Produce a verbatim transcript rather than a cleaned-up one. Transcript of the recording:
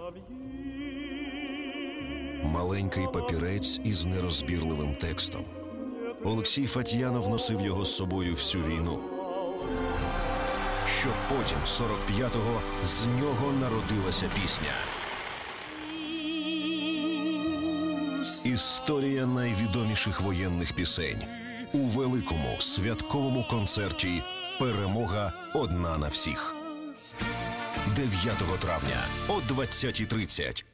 Маленький папірець із нерозбірливим текстом. Олексій Фатьянов носив його з собою всю війну. Щоб потім, сорок п'ятого, з нього народилася пісня. Історія найвідоміших воєнних пісень у великому святковому концерті «Перемога одна на всіх». дев'ятого травня о двадцятій тридцять